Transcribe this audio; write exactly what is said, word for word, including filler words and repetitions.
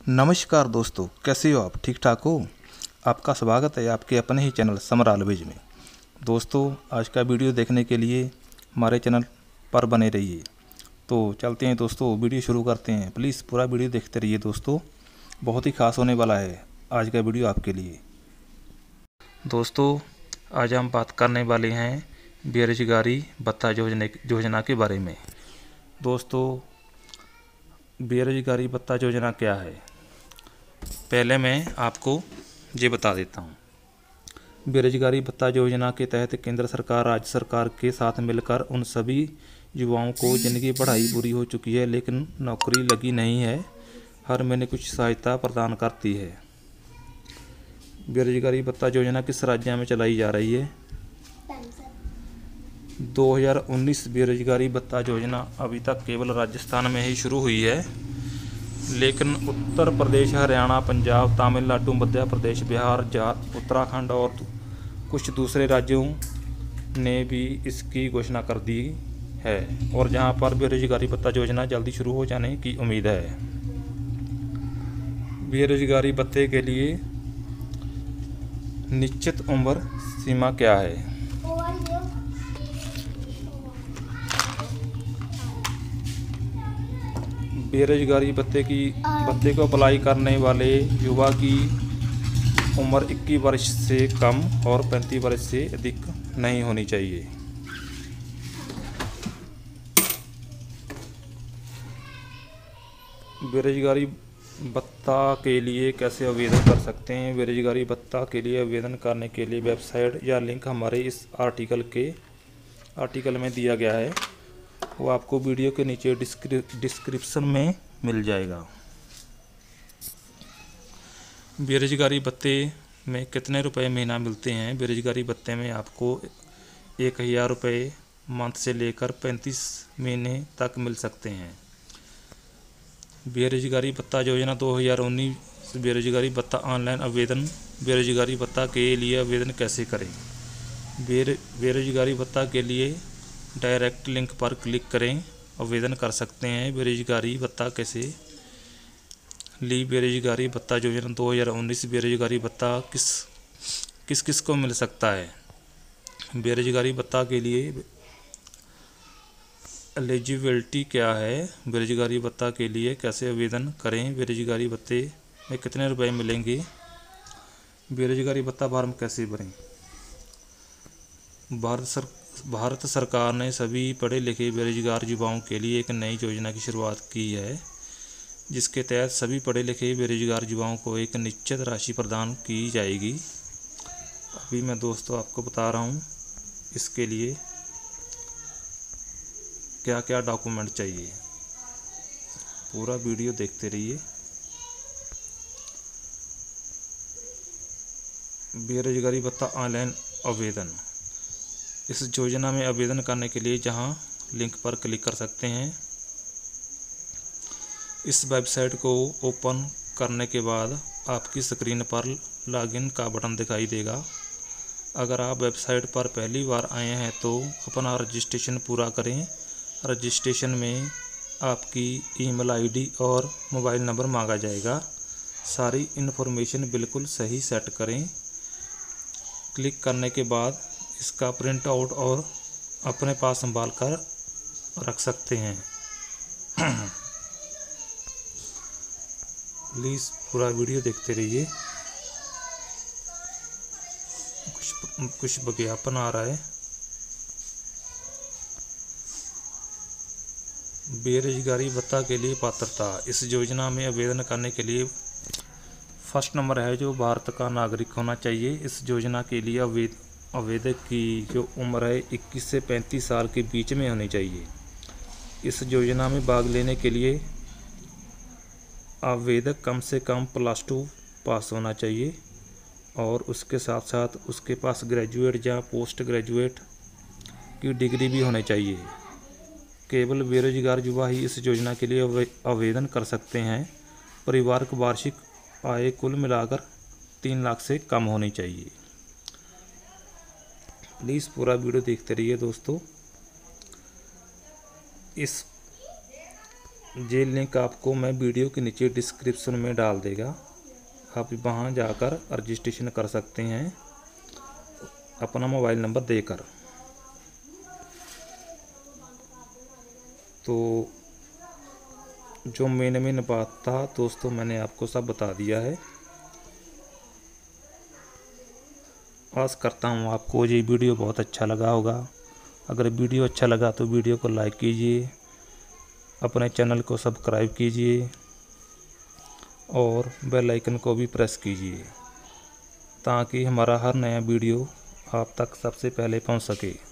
नमस्कार दोस्तों, कैसे हो आप? ठीक ठाक हो? आपका स्वागत है आपके अपने ही चैनल समराल विज में। दोस्तों, आज का वीडियो देखने के लिए हमारे चैनल पर बने रहिए। तो चलते हैं दोस्तों, वीडियो शुरू करते हैं। प्लीज़ पूरा वीडियो देखते रहिए दोस्तों, बहुत ही खास होने वाला है आज का वीडियो आपके लिए। दोस्तों, आज हम बात करने वाले हैं बेरोजगारी भत्ता योजना योजना के बारे में। दोस्तों, बेरोजगारी भत्ता योजना क्या है, पहले मैं आपको ये बता देता हूँ। बेरोजगारी भत्ता योजना के तहत केंद्र सरकार राज्य सरकार के साथ मिलकर उन सभी युवाओं को जिनकी पढ़ाई पूरी हो चुकी है लेकिन नौकरी लगी नहीं है, हर महीने कुछ सहायता प्रदान करती है। बेरोजगारी भत्ता योजना किस राज्य में चलाई जा रही है? दो हज़ार उन्नीस बेरोजगारी भत्ता योजना अभी तक केवल राजस्थान में ही शुरू हुई है, लेकिन उत्तर प्रदेश, हरियाणा, पंजाब, तमिलनाडु, मध्य प्रदेश, बिहार, उत्तराखंड और कुछ दूसरे राज्यों ने भी इसकी घोषणा कर दी है और जहां पर बेरोजगारी भत्ता योजना जल्दी शुरू हो जाने की उम्मीद है। बेरोजगारी भत्ते के लिए निश्चित उम्र सीमा क्या है? बेरोजगारी भत्ते की भत्ते को अप्लाई करने वाले युवा की उम्र इक्कीस वर्ष से कम और पैंतीस वर्ष से अधिक नहीं होनी चाहिए। बेरोजगारी भत्ता के लिए कैसे आवेदन कर सकते हैं? बेरोजगारी भत्ता के लिए आवेदन करने के लिए वेबसाइट या लिंक हमारे इस आर्टिकल के आर्टिकल में दिया गया है, वो आपको वीडियो के नीचे डिस्क्रिप्शन में मिल जाएगा। बेरोजगारी भत्ते में कितने रुपए महीना मिलते हैं? बेरोजगारी भत्ते में आपको एक हज़ार रुपये मंथ से लेकर पैंतीस महीने तक मिल सकते हैं। बेरोजगारी भत्ता योजना दो हज़ार उन्नीस बेरोजगारी भत्ता ऑनलाइन आवेदन। बेरोजगारी भत्ता के लिए आवेदन कैसे करें? बेर बेरोजगारी भत्ता के लिए डायरेक्ट लिंक पर क्लिक करें, आवेदन कर सकते हैं। बेरोजगारी भत्ता कैसे ली? बेरोजगारी भत्ता योजना दो हज़ार उन्नीस बेरोजगारी भत्ता किस किस किस को मिल सकता है? बेरोजगारी भत्ता के लिए एलिजिबिलिटी क्या है? बेरोजगारी भत्ता के लिए कैसे आवेदन करें? बेरोजगारी भत्ते में कितने रुपए मिलेंगे? बेरोजगारी भत्ता फॉर्म कैसे भरें? भारत सर भारत सरकार ने सभी पढ़े लिखे बेरोजगार युवाओं के लिए एक नई योजना की शुरुआत की है, जिसके तहत सभी पढ़े लिखे बेरोजगार युवाओं को एक निश्चित राशि प्रदान की जाएगी। अभी मैं दोस्तों आपको बता रहा हूँ इसके लिए क्या क्या डॉक्यूमेंट चाहिए। पूरा वीडियो देखते रहिए। बेरोजगारी भत्ता ऑनलाइन आवेदन। इस योजना में आवेदन करने के लिए जहां लिंक पर क्लिक कर सकते हैं। इस वेबसाइट को ओपन करने के बाद आपकी स्क्रीन पर लॉगिन का बटन दिखाई देगा। अगर आप वेबसाइट पर पहली बार आए हैं तो अपना रजिस्ट्रेशन पूरा करें। रजिस्ट्रेशन में आपकी ईमेल आईडी और मोबाइल नंबर मांगा जाएगा। सारी इन्फॉर्मेशन बिल्कुल सही सेट करें। क्लिक करने के बाद इसका प्रिंट आउट और अपने पास संभाल कर रख सकते हैं। प्लीज़ पूरा वीडियो देखते रहिए। कुछ कुछ विज्ञापन आ रहा है। बेरोजगारी भत्ता के लिए पात्रता। इस योजना में आवेदन करने के लिए फर्स्ट नंबर है जो भारत का नागरिक होना चाहिए। इस योजना के लिए आवेदन आवेदक की जो उम्र है इक्कीस से पैंतीस साल के बीच में होनी चाहिए। इस योजना में भाग लेने के लिए आवेदक कम से कम प्लस टू पास होना चाहिए और उसके साथ साथ उसके पास ग्रेजुएट या पोस्ट ग्रेजुएट की डिग्री भी होनी चाहिए। केवल बेरोजगार युवा ही इस योजना के लिए आवेदन कर सकते हैं। परिवार की वार्षिक आय कुल मिलाकर तीन लाख से कम होनी चाहिए। प्लीज़ पूरा वीडियो देखते रहिए दोस्तों। इस ये लिंक आपको मैं वीडियो के नीचे डिस्क्रिप्शन में डाल देगा। आप वहाँ जाकर रजिस्ट्रेशन कर सकते हैं अपना मोबाइल नंबर देकर। तो जो मेन मेन बात था दोस्तों मैंने आपको सब बता दिया है। आस करता हूँ आपको ये वीडियो बहुत अच्छा लगा होगा। अगर वीडियो अच्छा लगा तो वीडियो को लाइक कीजिए, अपने चैनल को सब्सक्राइब कीजिए और बेल आइकन को भी प्रेस कीजिए ताकि हमारा हर नया वीडियो आप तक सबसे पहले पहुंच सके।